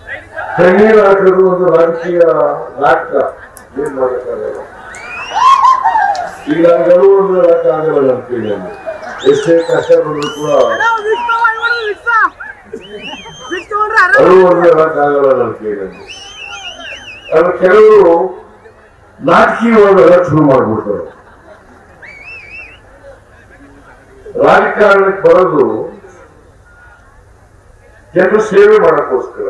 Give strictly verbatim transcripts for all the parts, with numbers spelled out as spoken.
ಕಣ್ಣೀರು ಹಾಕೋದು ಒಂದು ರಾಜಕೀಯ ನಾಟಕ. ಏನ್ ಮಾಡಕ್ಕಾಗಲ್ಲ. ಈಗ ಒಂದು ಆಗಲ್ಲ ನನ್ನ ಕೈಯಲ್ಲಿ. ಎಷ್ಟೇ ಕಷ್ಟ ಬಂದ್ರು ಕೂಡ ಅಳುವಂದ್ರೆ ಆಗಲ್ಲ ನನ್ನ ಕೈಯಲ್ಲಿ. ಅದು ಕೆಲವರು ನಾಟಕೀಯವಾದ ಶುರು ಮಾಡ್ಬಿಡ್ತಾರೆ. ರಾಜಕಾರಣಕ್ಕೆ ಬರೋದು ಜನರು ಸೇವೆ ಮಾಡಕ್ಕೋಸ್ಕರ.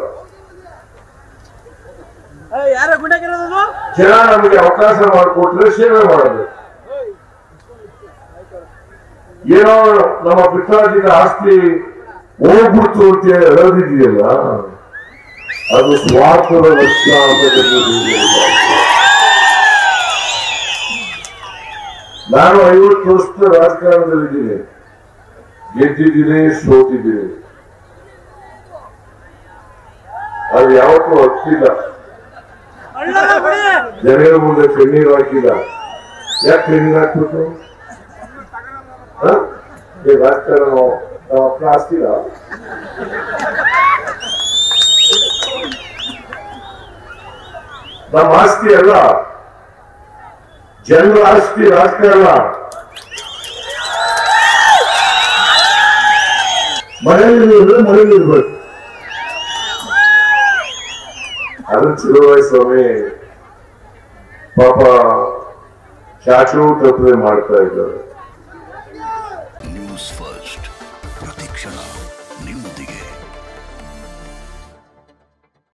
ಜನ ನಮಗೆ ಅವಕಾಶ ಮಾಡಿಕೊಟ್ರೆ ಸೇವೆ ಮಾಡಬೇಕು. ಏನೋ ನಮ್ಮ ಪಿತಾಜಿನ ಆಸ್ತಿ ಹೋಗ್ಬಿಡ್ತು ಅಂತ ಹೇಳೋದಿದೆಯಲ್ಲ, ಅದು ಸ್ವಾರ್ಥದ ಲಕ್ಷ್ಯ ಅಂತ. ನಾನು ಐವತ್ತು ವರ್ಷದ ರಾಜಕಾರಣದಲ್ಲಿದ್ದೀನಿ, ಗೆದ್ದಿದ್ದೀನಿ, ಸೋತಿದ್ದೀನಿ. ಅದು ಯಾವತ್ತೂ ಹತ್ತಿಲ್ಲ, ಜನರ ಮುಂದೆ ಕಣ್ಣೀರು ಹಾಕಿಲ್ಲ. ಯಾಕೆ ಕಣ್ಣೀರು ಹಾಕ್ಬಿಟ್ಟು ರಾಜಕಾರಣ ನಮ್ಮ ಅಪ್ಪ ಆಸ್ತಿಲ್ಲ. ನಮ್ಮ ಆಸ್ತಿ ಅಲ್ಲ, ಜನರ ಆಸ್ತಿ ರಾಜಕಾರಣ. ಮನೆಯಲ್ಲಿ ಮನೆಯಲ್ಲಿ ಇರ್ಬೇಕು. ಅದನ್ನ ಚಿರುವಾಯಿ ಸ್ವಾಮಿ ಪಾಪ ಚಾಚು ತಪ್ಪದೆ ಮಾಡ್ತಾ ಇದ್ದಾರೆ.